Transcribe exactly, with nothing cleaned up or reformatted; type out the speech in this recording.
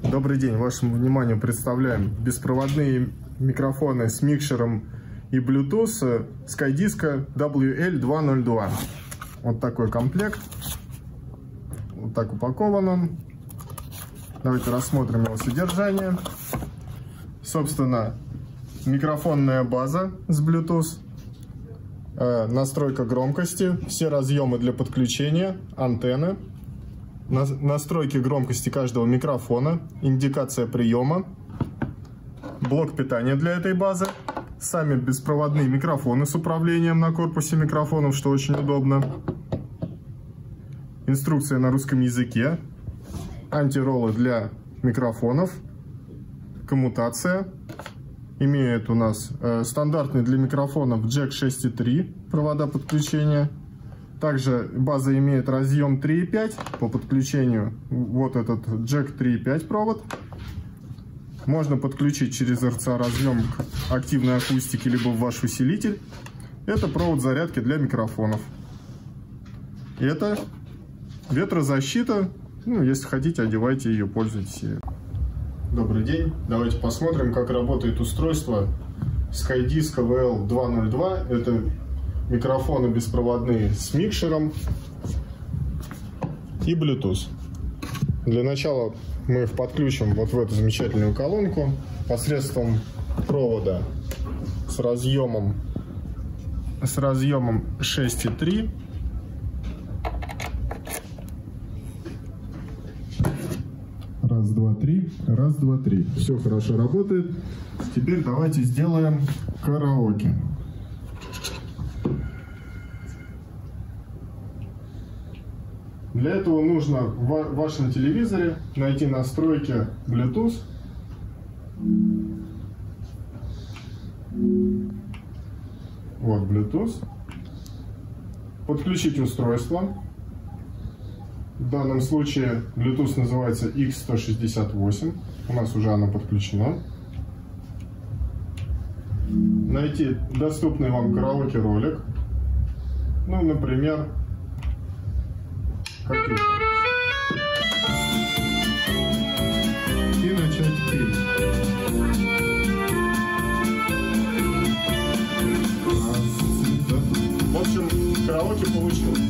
Добрый день, вашему вниманию представляем беспроводные микрофоны с микшером и Bluetooth SkyDisco дабл ю эл два ноль два. Вот такой комплект. Вот так упакован он. Давайте рассмотрим его содержание. Собственно, микрофонная база с Bluetooth, э, настройка громкости, все разъемы для подключения, антенны, на, настройки громкости каждого микрофона, индикация приема, блок питания для этой базы, сами беспроводные микрофоны с управлением на корпусе микрофонов, что очень удобно, инструкция на русском языке, антироллы для микрофонов, коммутация. Имеет у нас э, стандартный для микрофонов джек шесть и три провода подключения. Также база имеет разъем три и пять по подключению. Вот этот джек три и пять провод. Можно подключить через эр цэ а разъем к активной акустике, либо в ваш усилитель. Это провод зарядки для микрофонов. Это ветрозащита. Ну, если хотите, одевайте ее, пользуйтесь ею. Добрый день. Давайте посмотрим, как работает устройство SkyDisco ви эл два ноль два. Это микрофоны беспроводные с микшером и Bluetooth. Для начала мы их подключим вот в эту замечательную колонку посредством провода с разъемом, с разъемом шесть и три. Раз, два, три. Раз, два, три. Все хорошо работает. Теперь давайте сделаем караоке. Для этого нужно в вашем телевизоре найти настройки Bluetooth. Вот Bluetooth. Подключить устройство. В данном случае Bluetooth называется икс сто шестьдесят восемь. У нас уже оно подключено. Найти доступный вам караоке ролик. Ну, например, какие-то. И начать петь. В общем, караоке получилось.